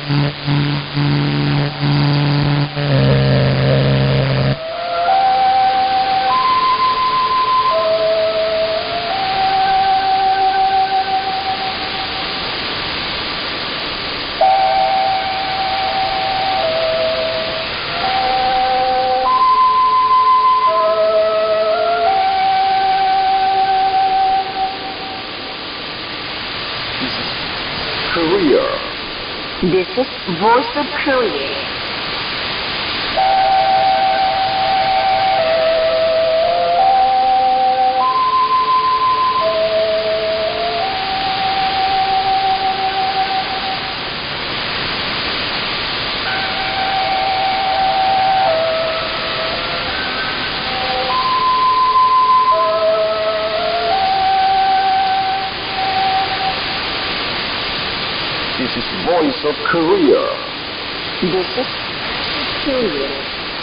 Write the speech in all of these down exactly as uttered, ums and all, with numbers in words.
This is Voice of Korea. This is Voice of Korea. This is Korea.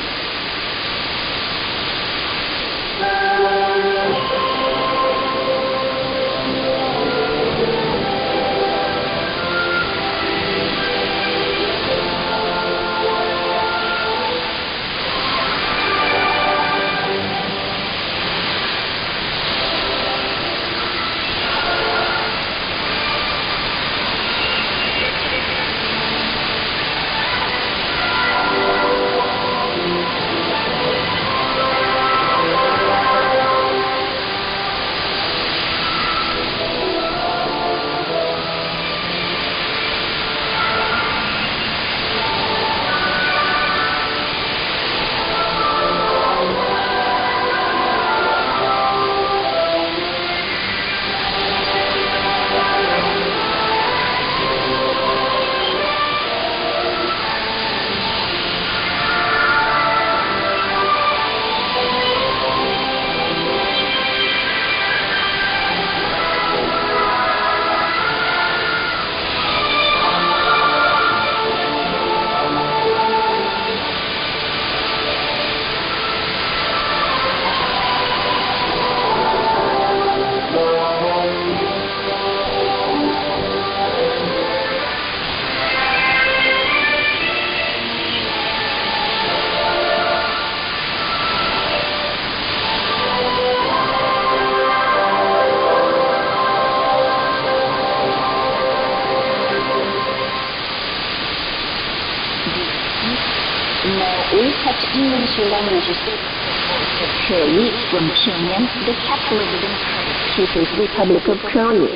We touch English language Korea from Pyongyang, the capital of the People's Republic of Korea.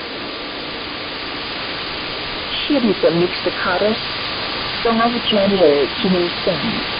Here is a mixed chorus, song of General Kim Il-sung.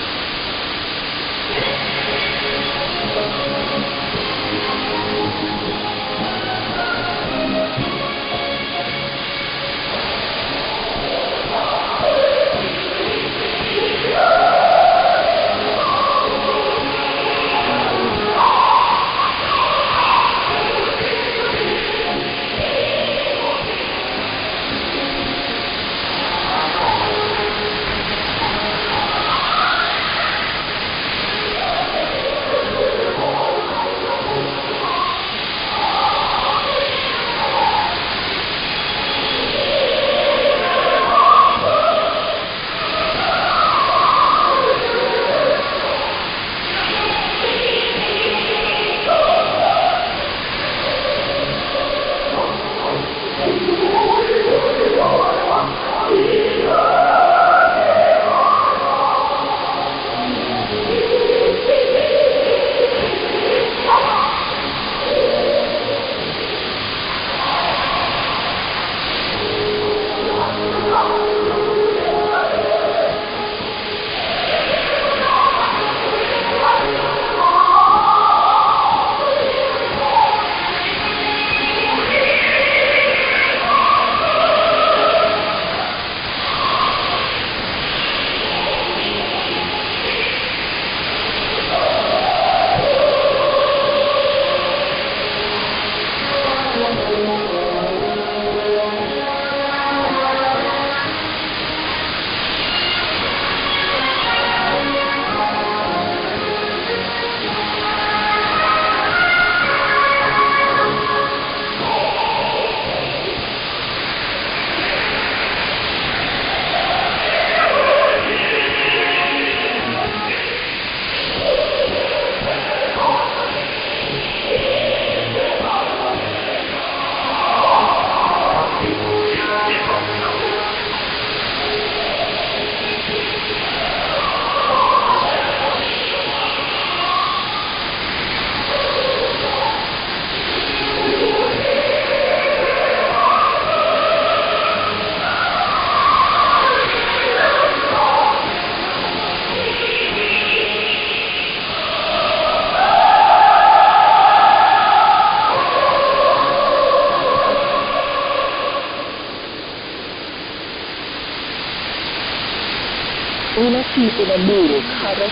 let's keep in a mood, Carlos.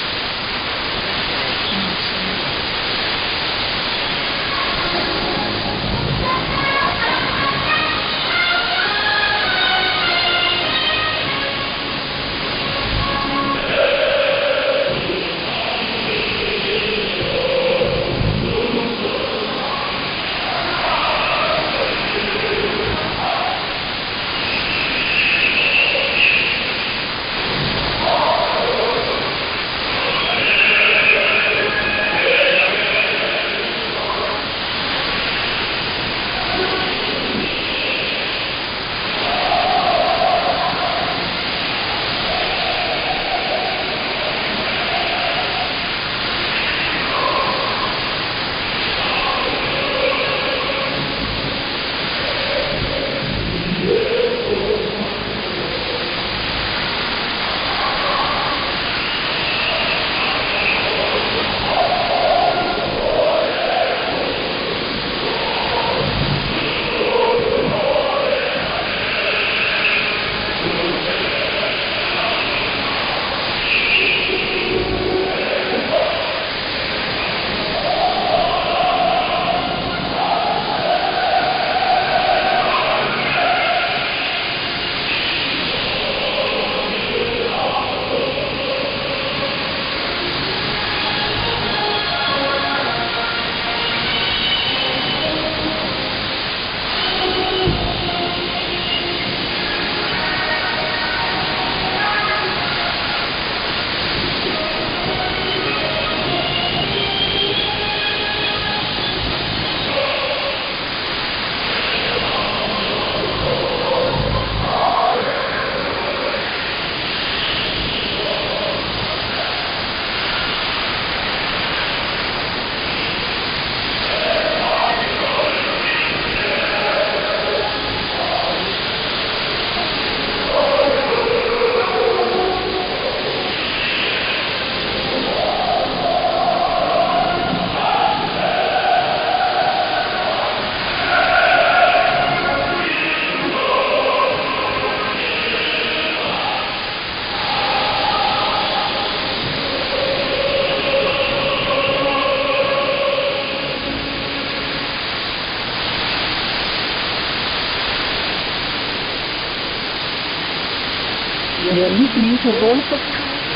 You're listening to Voice of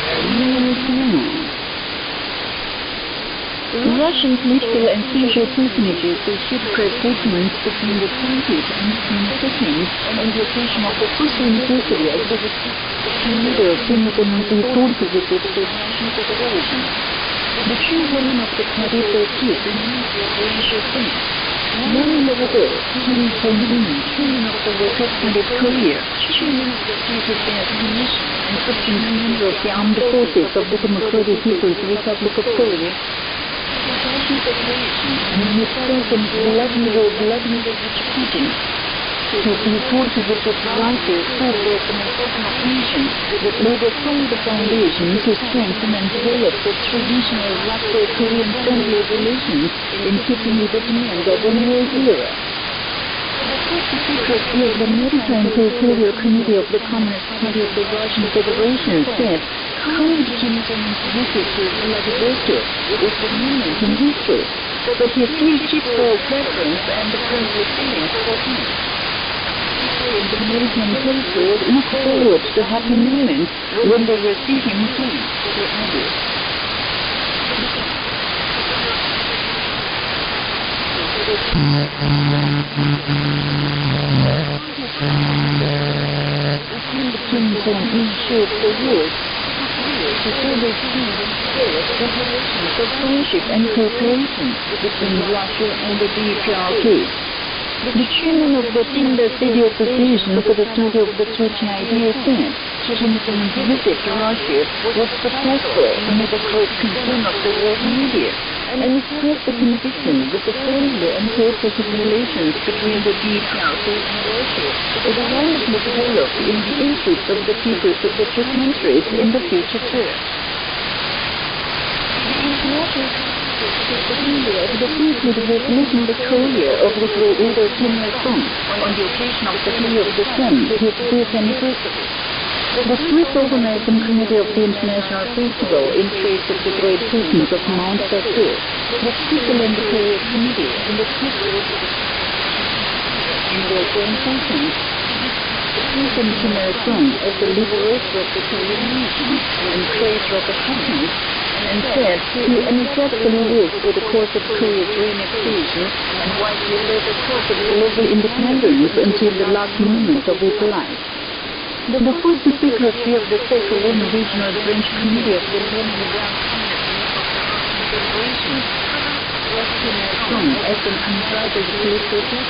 Russian political and social personages issued press statements between the twentieth and twenty-second on the occasion of the first anniversary of the leader of the third visit to the Russian Federation. The chairwoman of the party said the Minister of Foreign Affairs, Mary Levitt, Kim Jong-un, chairman of the Workers' Party of Korea, chairman of the State Affairs Commission, and acting commander of the Armed Forces of the Democratic People's Republic of Korea, the Russian Federation, and with President Vladimir Vladimirovich Putin, has reported that Russia celebrates an important occasion that laid a solid foundation to strengthen and develop the traditional Russo-Korean friendly relations in keeping with the demands of the new era. The Secretary of the Maritime Territorial Committee of the Communist Party of the Russian Federation said, current Kim Jong-un's visit to Vladivostok is a moment in history, but his leadership for preference and the friendly feelings for peace. In the American territory look forward to happy moments when they will see him soon, they added. Kim Jong-un shared the words to further speed and spirit the relations of friendship and cooperation between Russia and the D P R K. The chairman of the Tender City Association for the Study of the Church Idea said Kim Jong-un's visit to Russia was successful amid the great concern of the world media, and expressed the conviction that the friendly and cooperative relations between the D P R K and Russia is wonderfully developed in the interest of the peoples of the two countries in the future too. The people was making the Korea of the leader Kim Il-sung on the occasion of the Day of the Sun, his fifth anniversary. The Swiss Organizing Committee of the International Festival in praise of the great persons of Mount Batur, the Switzerland Period Committee, and the Swiss in their joint sessions, praised Kim Jong-un as the liberator of the Korean nation and praised Robert Hackney, and said he energetically worked for the cause of Korea's reunification and wisely led the cause of global independence until the last moment of his life. The first secretary of the Second Regional Branch Committee of the Federation was Kim Jong-un as an unbridled political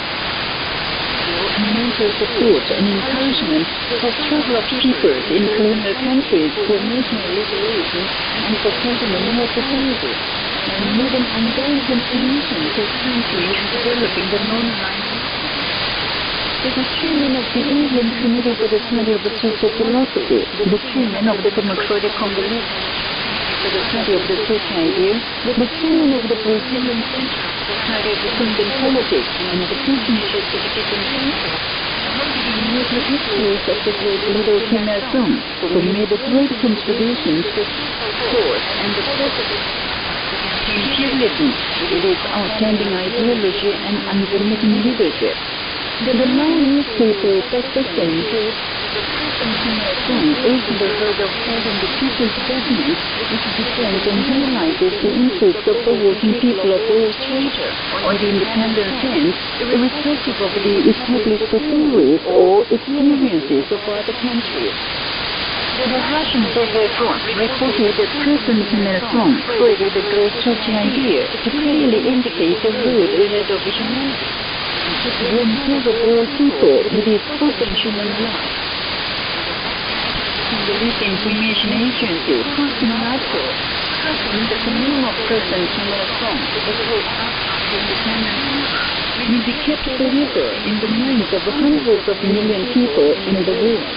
and mental support and encouragement for struggle of peoples in colonial countries for national liberation and for building a new society, and made an ongoing contribution to countries developing the non-aligned. As the chairman of the Indian Committee for the Study of Social Philosophy, the chairman of the Democratic Congress for the Study of the Social Idea, the chairman of the Brazilian Center for the Study of the Kingdom Politics, and the personages of the different countries, the histories of the great leader Kim Il-sung, who made a great contribution to the cause and the purpose of imperialism with its outstanding ideology and unremitting leadership. The long newspaper Pakistan says Kim Il-sung opened the road of having the people's government which defends and realizes the interests of the working people of all strata on the independent sense, irrespective of the established theories or experiences of other countries. The Russian Daily Front reported that President Kim Il-sung created the great Churchill idea to clearly indicate the road ahead of humanity, to bring together all people with its open human life. The Leak Information Agency posted an article claiming that the name of President Kim Il-sung, the great independent will be kept forever in the minds of hundreds of million people in the world.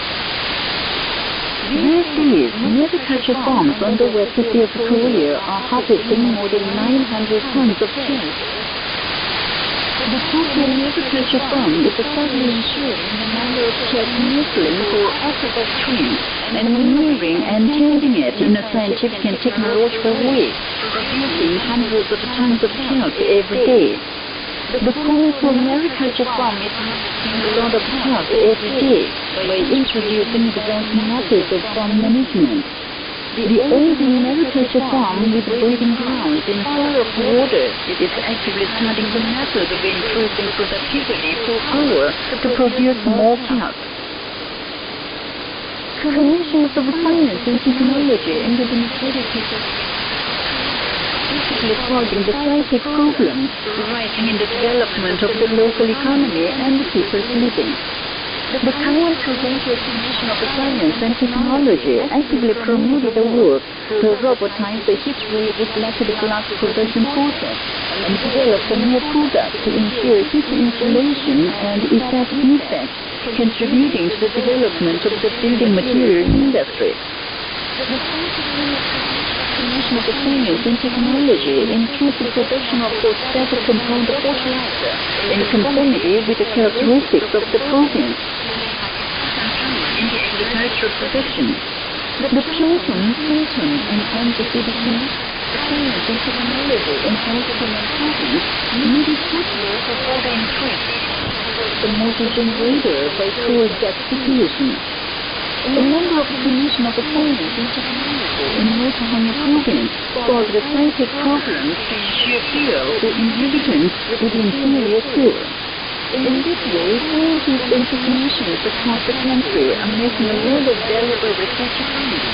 These days, agriculture farms on the West Sea of Korea are harvesting more than nine hundred tons of rice. The total agriculture farm is steadily ensuring the number of kept Muslims who are active upstream and maneuvering and tending it in a scientific and technological way, producing hundreds of tons of kelp every day. The farmers from agriculture farm is harvesting a lot of kelp every day by introducing advanced methods of farm management. The old agriculture farm with breeding grounds in far off water is actively studying the method of increasing productivity per hour to produce more kelp. Combinations of science and technology and the democratic people basically solving the scientific problems arising in the development of the local economy and the people's living. The current presidential commission of science and technology actively promoted the work to robotize the heat-ray reflected glass production process and developed a new product to ensure heat insulation and effect defect, contributing to the development of the building materials industry. The Commission of Science and Technology includes the production of phosphatic compound fertilizer in conformity with the characteristics of the province in the agricultural production. The Puritan, Fulton, and Antithetic Science and Technology in Southern province made it possible for further increase the multi-generator by coal gasification. A number of Commission of Science and Technology in North Hanya province solved the scientific problems to ensure fuel for inhabitants with inferior fuel. In this way, scientists and technicians across the country are making a lot of valuable research findings.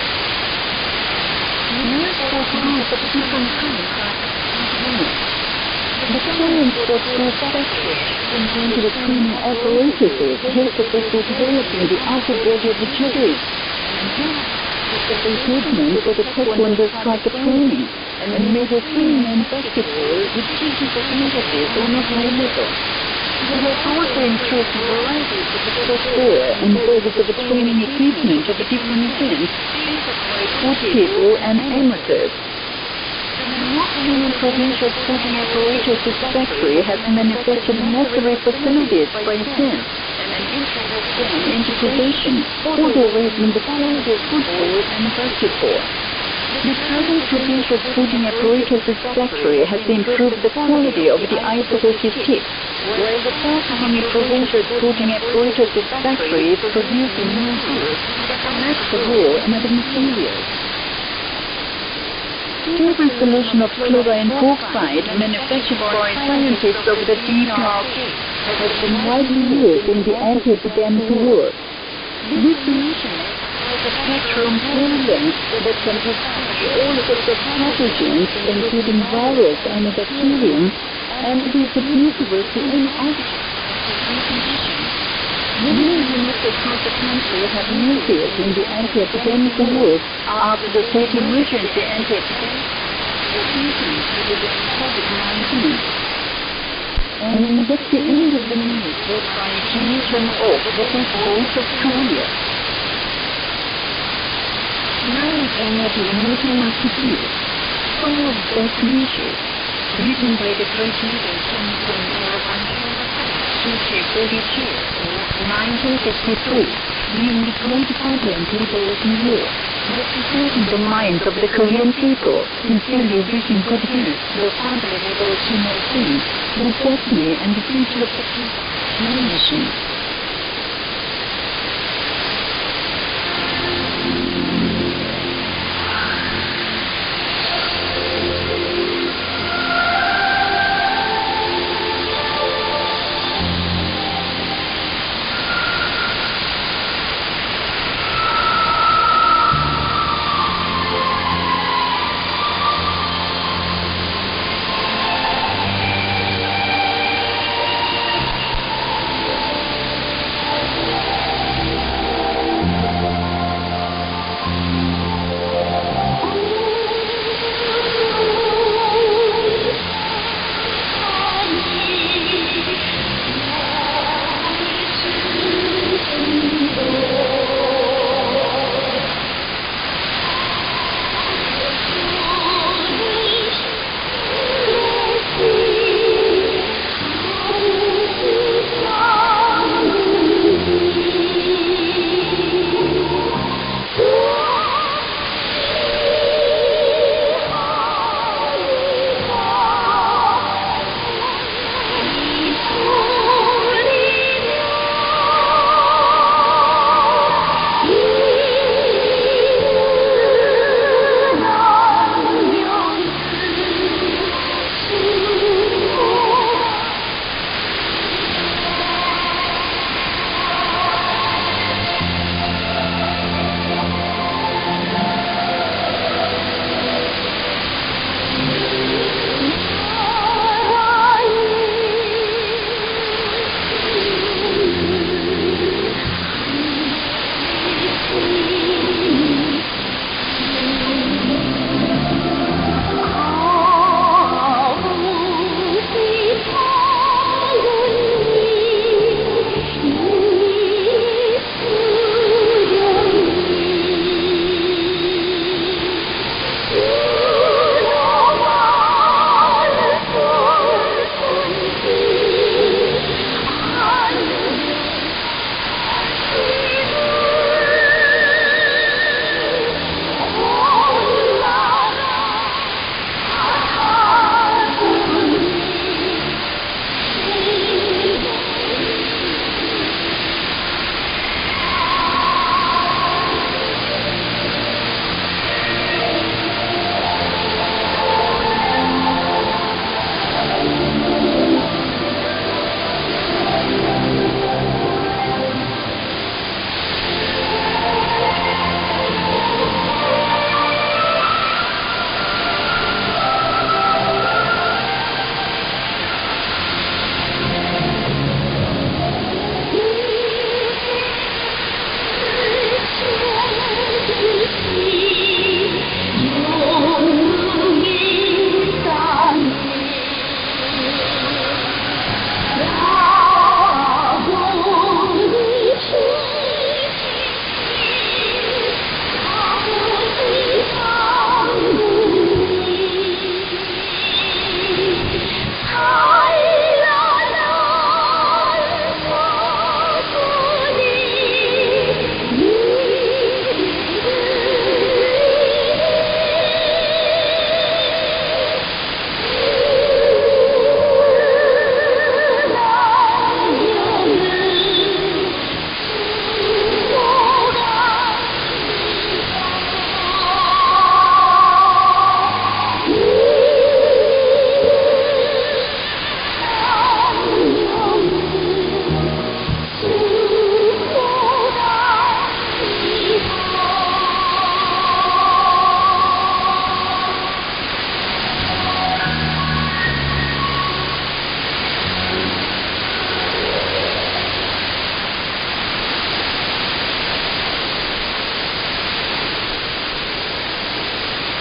New sports groups of different kinds are unit. The talents of those factories combined with the training apparatuses help the people developing the outer body of the judoists and the equipment for the taekwondo strike training and made a swimming and basketball with technical innovative on a high level. They have also increased the varieties of the software and bases of the training equipment of the different events by good people and amateurs. The North Union Provincial Sporting Apparatus Factory has manufactured necessary facilities by itself and into possession all the way from the field of football and basketball. The present provincial sporting apparatus factory has improved the quality of the ice-hockey kit, while the forthcoming provincial sporting apparatus factory is producing new goods, match the ball and other materials. Stable solution of chlorine bauxite manufactured by scientists of the D P R K has been widely used in the anti-epidemic work. This solution has a spectrum wavelength that can destroy all sorts of pathogens, including virus and bacterium, and it is reproducible to any object. Many units across the country have used it in the anti-epidemic work after the state emergency anti-epidemic COVID nineteen. And that's the end of the news brought by Kim Jong-un, the first voice of Korea. Now and what is making us to do? Full of best wishes, written by the great leader Kim Jong-un, forty-two, nineteen fifty-three, during the Great Problem Liberation War, representing the minds of the Korean people, sincerely wishing good health to the family revolutionary team, the destiny and the future of the nation.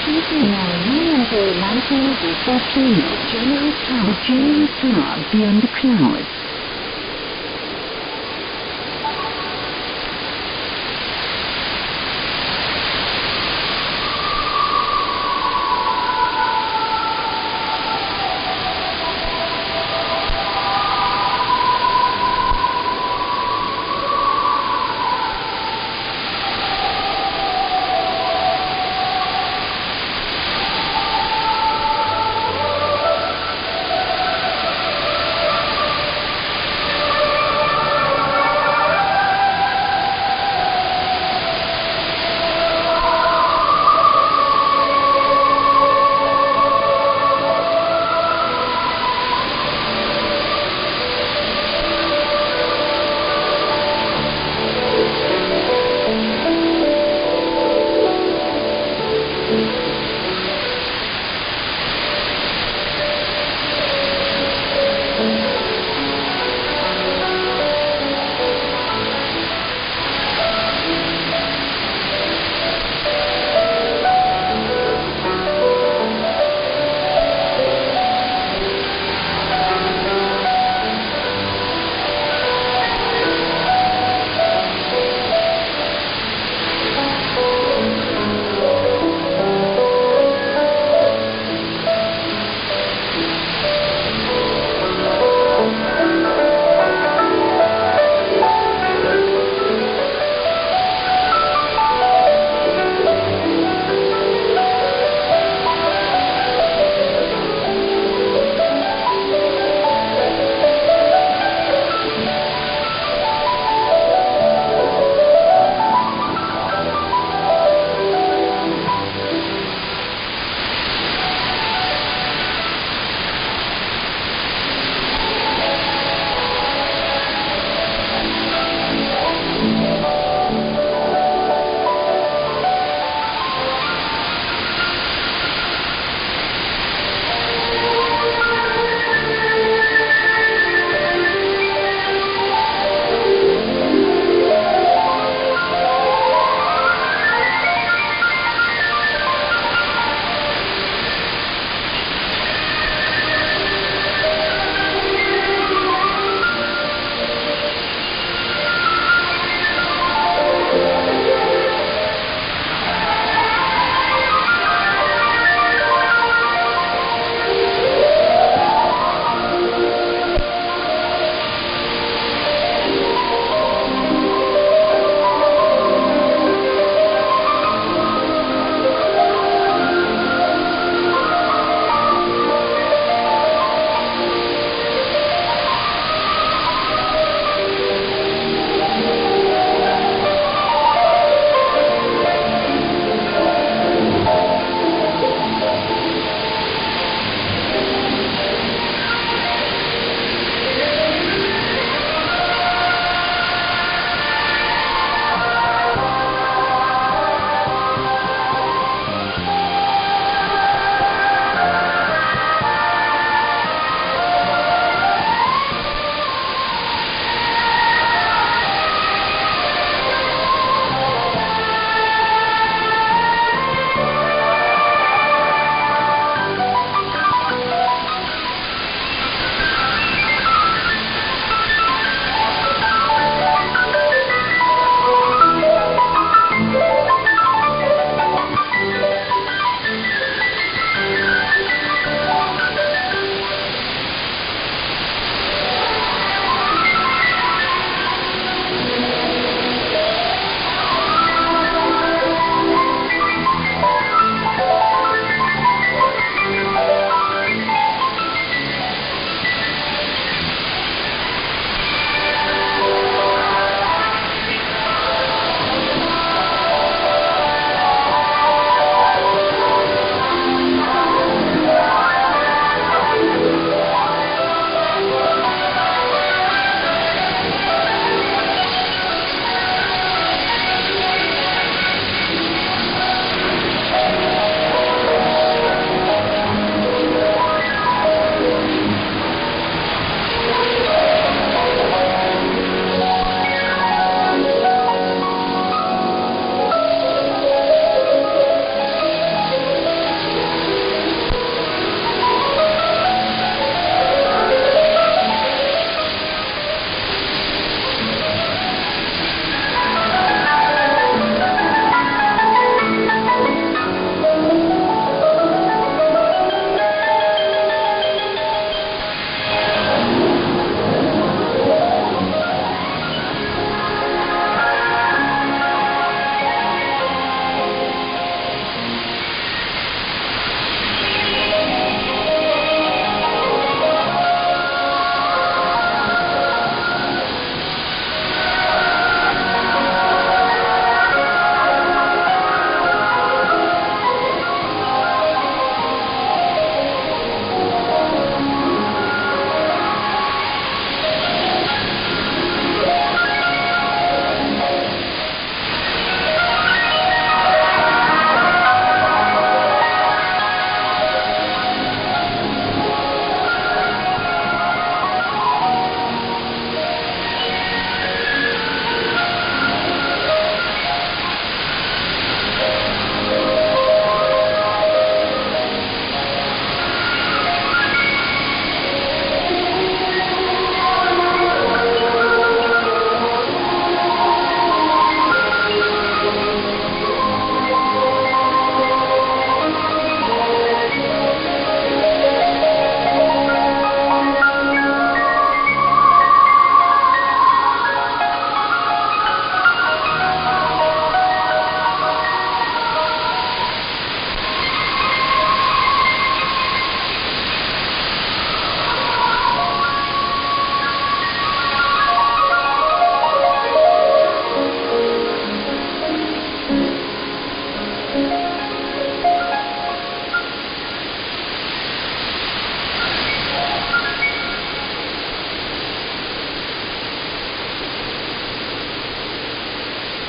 Tuesday now, November nineteen fourteen, generous cloud, generous cloud beyond the clouds.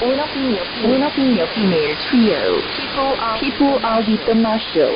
We're not being your female, We're not being your female trio. People are, People are the Damasho.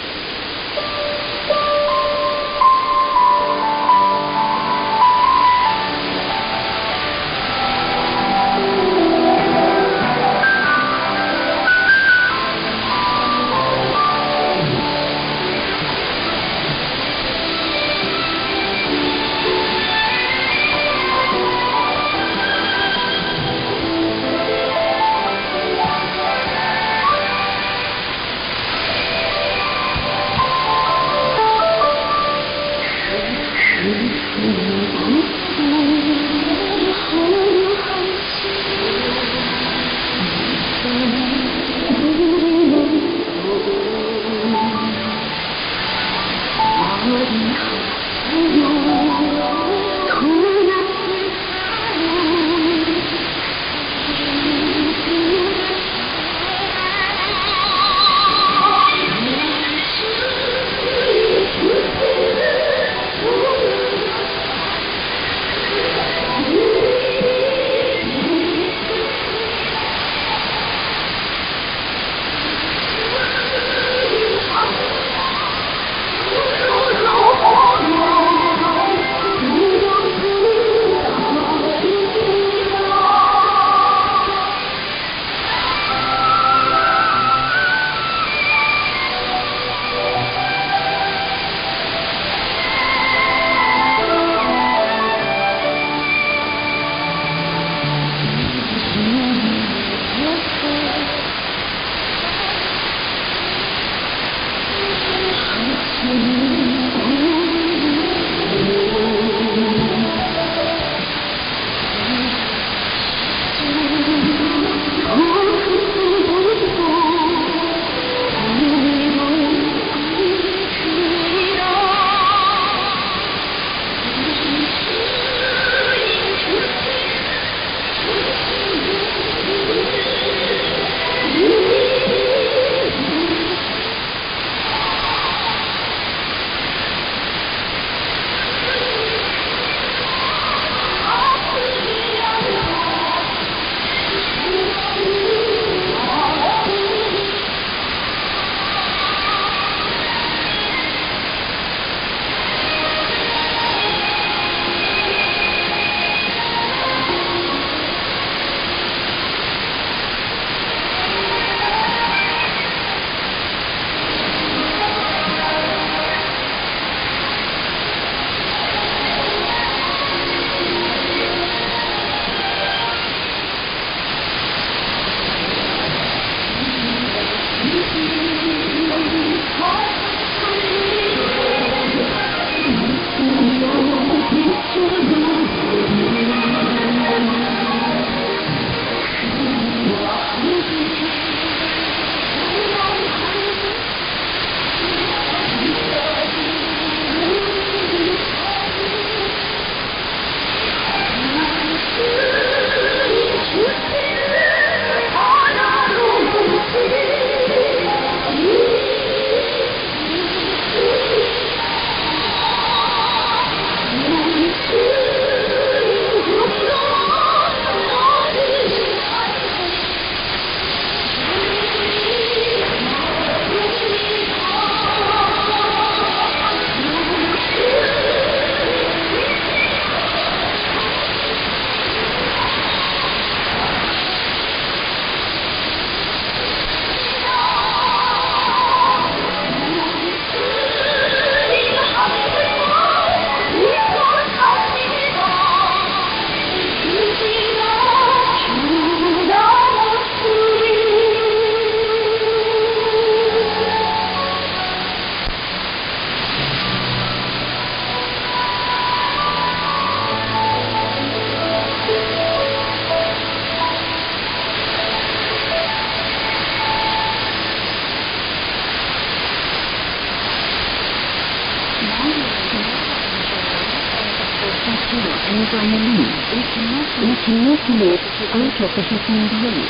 Finally, we cannot live out of the human body.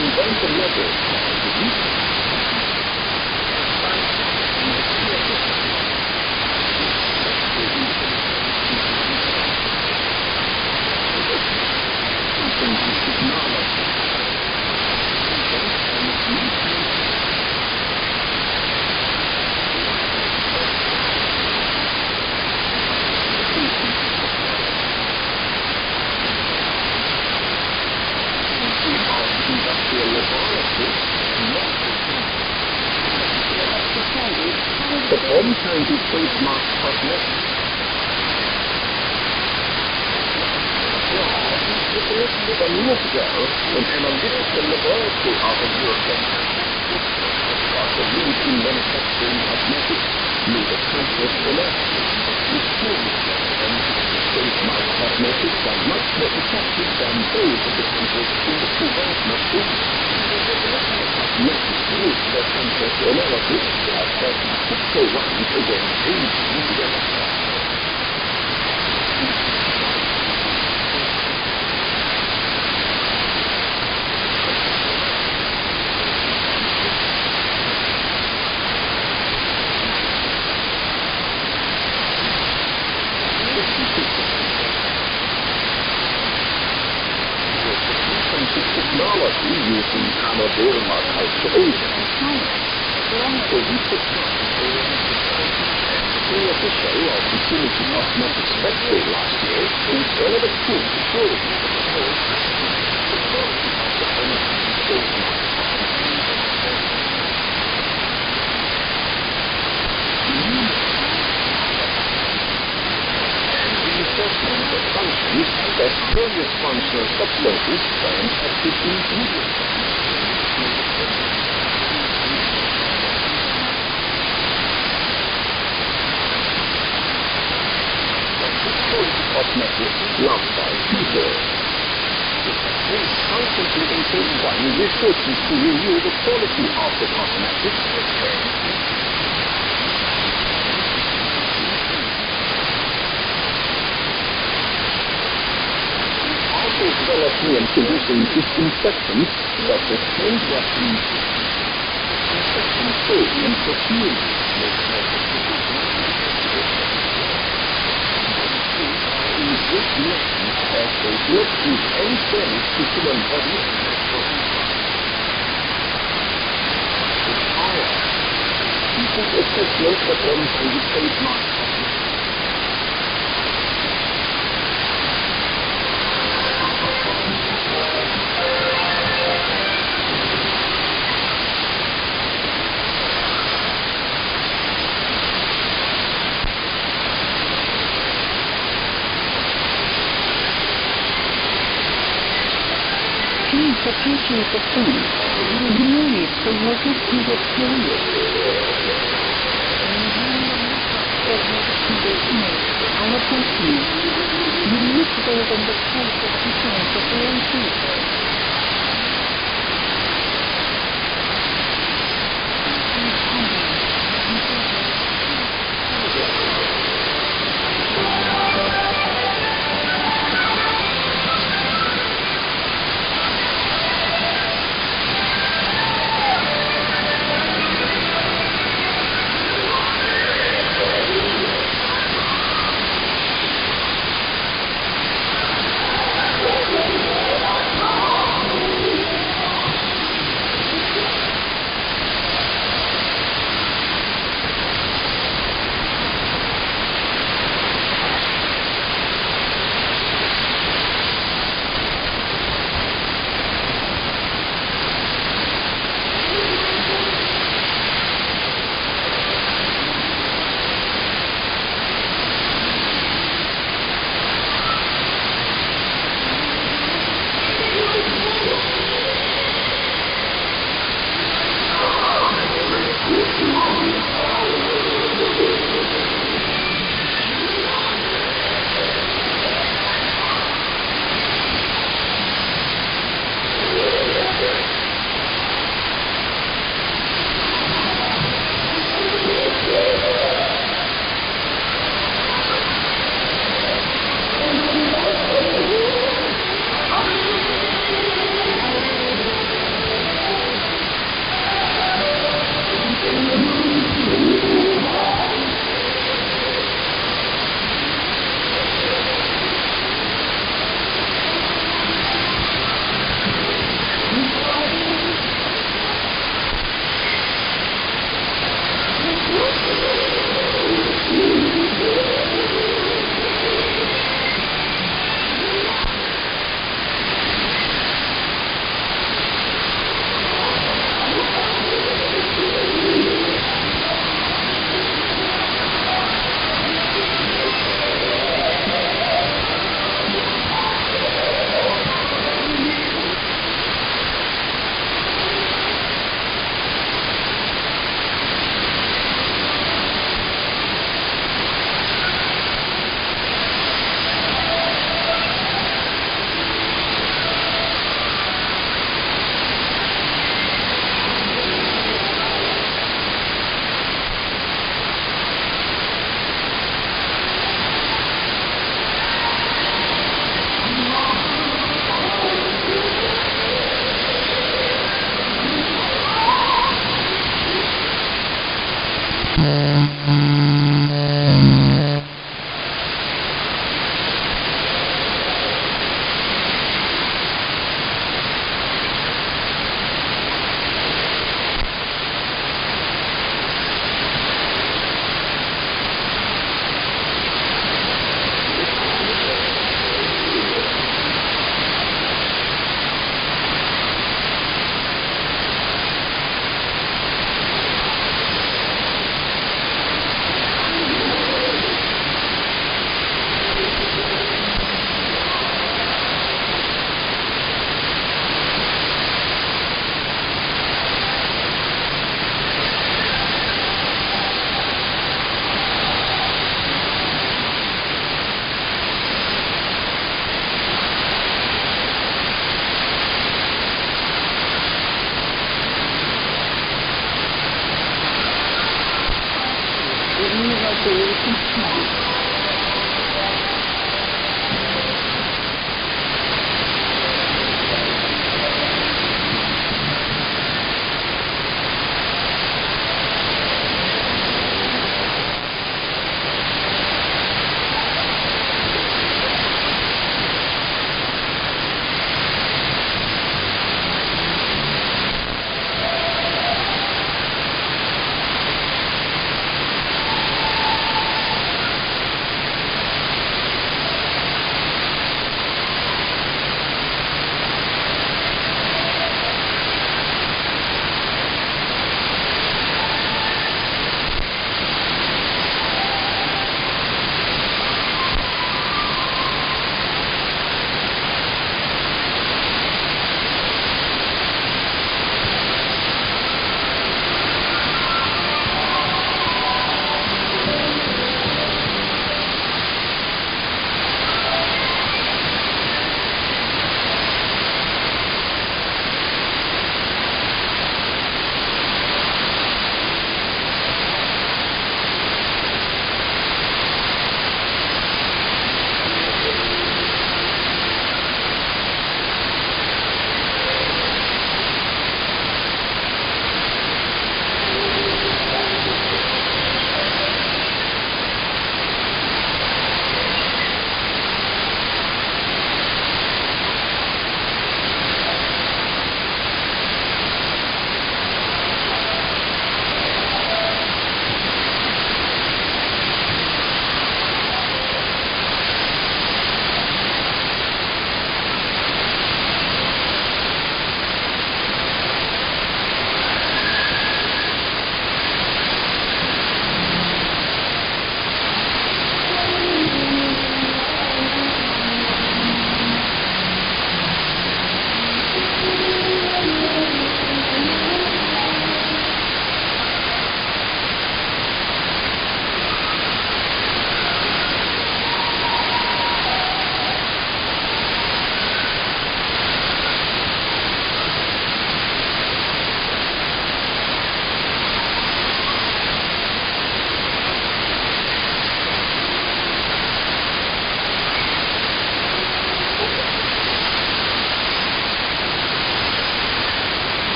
invent a level. The bomb turned to trademark cosmetics. Some years ago, an analytical laboratory out of Europe got the lead in manufacturing cosmetics made a conscious election. This proved that trademark cosmetics are much more effective than those of the countries in the development field. Cosmetics use their conscious analysis as a typical ones against aging together. Technology using Amadeuma calculation. So we took the official of the Trinity Cosmetic Spectrum last year is one of the proof to show assessment of functions that various functional substances and active ingredients. Cosmetics loved by people. We constantly intensify researches to review the quality of the cosmetics developing and producing disinfectants such as hand-washing, disinfectant soap and perfume. These reactions as they work with any damage to human body and natural people's assessment of them can be trademarked. Interpretation of the sun, the moon is the local single period. Our person is removable than the type of difference of the own outdoor test flight.